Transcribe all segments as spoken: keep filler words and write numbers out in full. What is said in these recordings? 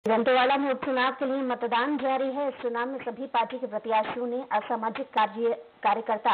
दंतेवाड़ा में उपचुनाव के लिए मतदान जारी है। इस चुनाव में सभी पार्टी के प्रत्याशियों ने असामाजिक कार्य कार्यकर्ता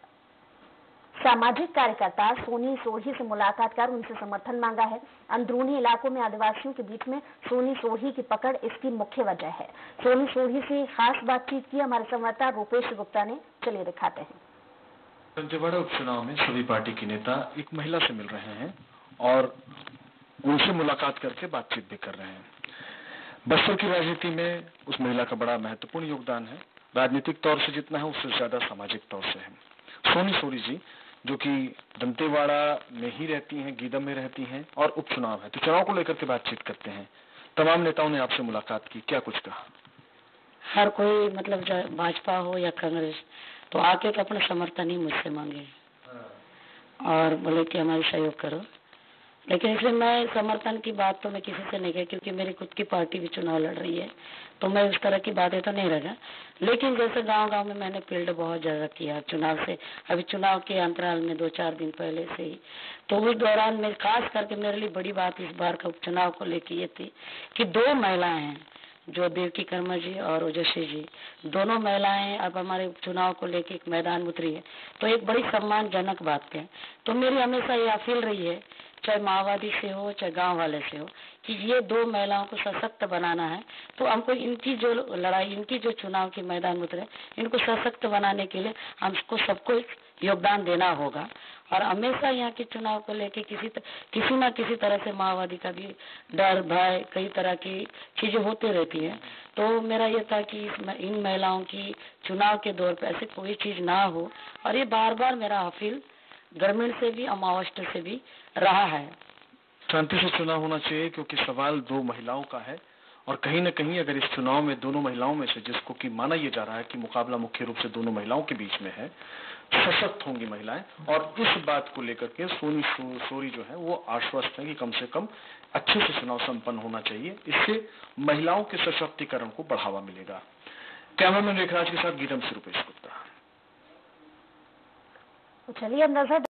सामाजिक कार्यकर्ता सोनी सोढ़ी से मुलाकात कर उनसे समर्थन मांगा है। अंदरूनी इलाकों में आदिवासियों के बीच में सोनी सोढ़ी की पकड़ इसकी मुख्य वजह है। सोनी सोढ़ी से खास बातचीत की हमारे संवाददाता रूपेश गुप्ता ने, चलिए दिखाते हैं। दंतेवाड़ा उपचुनाव में सभी पार्टी के नेता एक महिला से मिल रहे हैं और उनसे मुलाकात करके बातचीत भी कर रहे हैं। बस्तर की राजनीति में उस महिला का बड़ा महत्वपूर्ण योगदान है। राजनीतिक तौर से जितना है उससे ज्यादा सामाजिक तौर से है। सोनी सोढ़ी जी जो कि दंतेवाड़ा में ही रहती हैं, गीदम में रहती हैं और उपचुनाव है तो चुनाव को लेकर के बातचीत करते हैं। तमाम नेताओं ने आपसे मुलाकात की, क्या कुछ कहा? हर कोई मतलब भाजपा हो या कांग्रेस तो आके तो अपना समर्थन ही मुझसे मांगे और बोले कि हमारी सहयोग करो, लेकिन इसलिए मैं समर्थन की बात तो मैं किसी से नहीं कही क्योंकि मेरी खुद की पार्टी भी चुनाव लड़ रही है तो मैं उस तरह की बातें तो नहीं रखा। लेकिन जैसे गांव-गांव में मैंने फील्ड बहुत ज्यादा किया चुनाव से, अभी चुनाव के अंतराल में दो चार दिन पहले से ही, तो उस दौरान में खास करके मेरे लिए बड़ी बात इस बार का उपचुनाव को लेकर ये थी कि दो महिलाएं हैं जो देवकी कर्मा जी और ओजस्वी जी, दोनों महिलाएं अब हमारे उपचुनाव को लेकर एक मैदान उतरी है तो एक बड़ी सम्मानजनक बात है। तो मेरी हमेशा ये अपील रही है, चाहे माओवादी से हो चाहे गांव वाले से हो, कि ये दो महिलाओं को सशक्त बनाना है तो हमको इनकी जो लड़ाई, इनकी जो चुनाव की मैदान उतरे, इनको सशक्त बनाने के लिए हमको सबको योगदान देना होगा। और हमेशा यहाँ के चुनाव को लेके किसी त, किसी न किसी तरह से माओवादी का भी डर, भय, कई तरह की चीजें होती रहती है। तो मेरा ये था कि इन महिलाओं की चुनाव के दौर पे ऐसे कोई चीज ना हो और ये बार बार मेरा अपील ग्रामीण से भी, अमावस्या से भी रहा है। शांति से चुनाव होना चाहिए क्योंकि सवाल दो महिलाओं का है और कहीं न कहीं अगर इस चुनाव में दोनों महिलाओं में से, जिसको कि माना यह जा रहा है कि मुकाबला मुख्य रूप से दोनों महिलाओं के बीच में है, सशक्त होंगी महिलाएं और इस बात को लेकर के सोनी सोढ़ी जो है वो आश्वस्त है कि कम से कम अच्छे से चुनाव संपन्न होना चाहिए। इससे महिलाओं के सशक्तिकरण को बढ़ावा मिलेगा। कैमरामैन रेखराज के साथ गीदम से रूपेश गुप्ता। चलिए अब नजर